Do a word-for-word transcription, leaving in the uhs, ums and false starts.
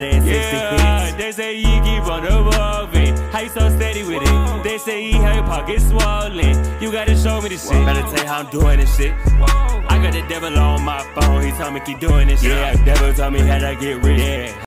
Yeah, they say he keep on evolving. How you so steady with it? They say he have your pockets swollen. You gotta show me this shit. Better tell you how I'm doing this shit. I got the devil on my phone. He told me keep doing this shit. Yeah, devil told me how to get rich. Yeah.